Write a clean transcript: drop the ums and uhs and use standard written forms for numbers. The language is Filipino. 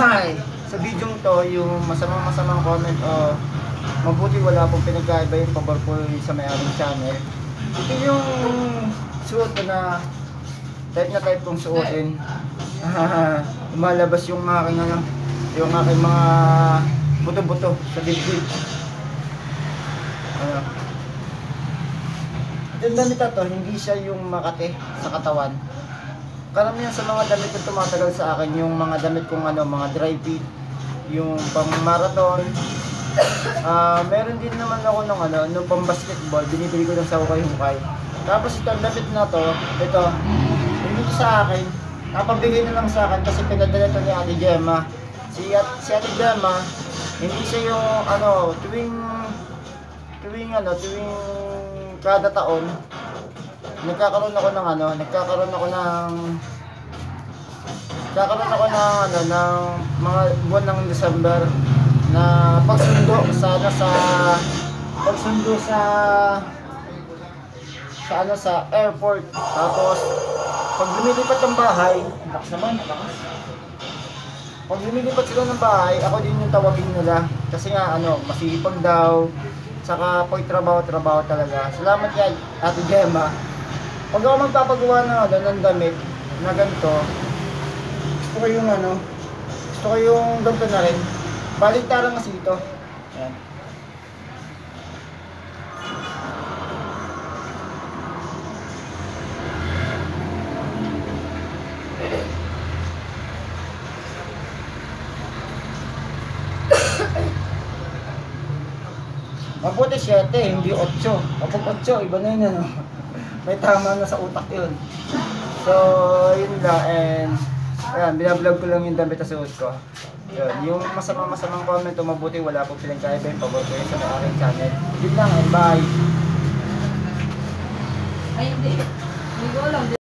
Hi! Sa video to, yung masamang comment o mabuti wala pong pinagkaiba yung pabor po sa may-aring channel. Ito yung suot ko na type kong suotin. Lumalabas yung aking mga buto-buto sa dibdib. Yung damit na to, hindi siya yung makate sa katawan. Karamihan sa mga damit na tumatagal sa akin, yung mga damit kong mga dry fit, yung pang marathon. Meron din naman ako ng pang basketball, binibili ko lang sa hukay-hukay. Tapos itong damit na to, ito, hindi sa akin, napabigay na lang sa akin kasi pinadala ito ni Ate Gemma. Si Ate Gemma, hindi siya yung tuwing kada taon, nagkakaroon ako ng mga buwan ng December na pagsundo sa airport. Tapos pag lumilipat ng bahay, pag lumilipat sila ng bahay, ako din yung tawagin nila kasi nga masipag daw, saka pag trabaho talaga. Salamat kay Ate Gemma. Pag ako magpapagawa ng damit na ganito, gusto ko yung ganito na rin. Baliktaran kasi ito. Ayan. Mabuti 7, hindi 8. Kapag 8, iba na yun may tama na sa utak yun. So, yun lang, and ayan, binablog ko lang yung damit na suot ko. Yun, yung masamang comment o mabuti wala po pinagkaiba yung pabor ko yun sa may-aring channel. Yun lang, and bye! Ay, hindi. Hindi ko alam.